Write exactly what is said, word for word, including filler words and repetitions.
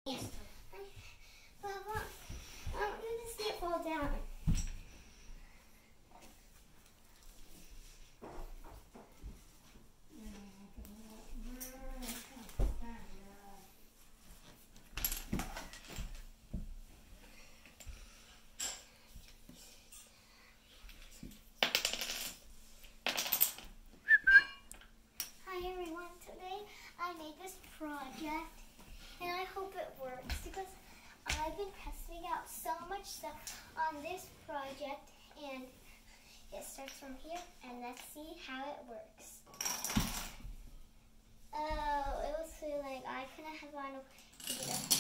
Yes. But I want, I want to see it fall down. Hi everyone, today I made this project and I hope it works because I've been testing out so much stuff on this project, and it starts from here, and let's see how it works. Oh, it was feeling like I couldn't have gone to get it.